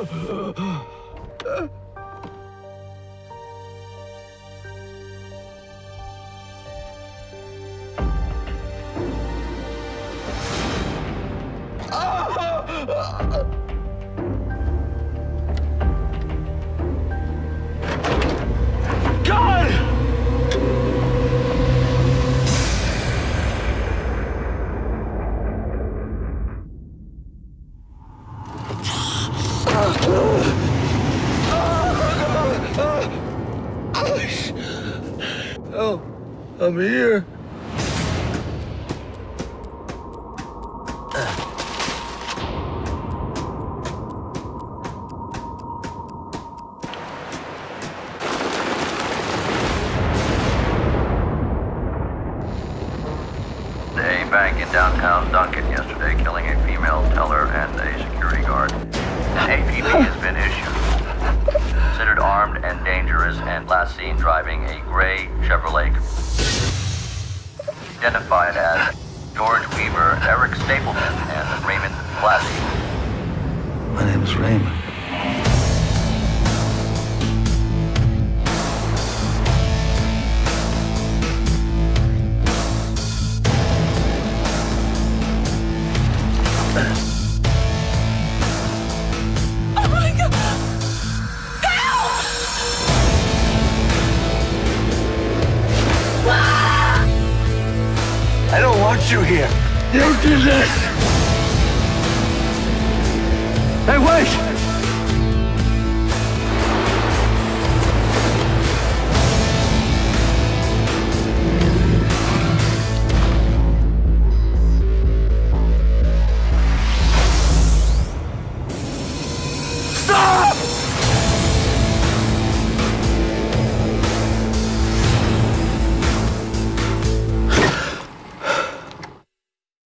Oh, I'm here. A bank in downtown Duncan yesterday, killing a female teller and a security guard. An APB has been issued. Considered armed and dangerous, and last seen driving a gray Chevrolet. Identified as George Weaver, Eric Stapleton, and Raymond Blassie. My name is Raymond. Oh my God! I don't want you here. You did this. Hey, wait!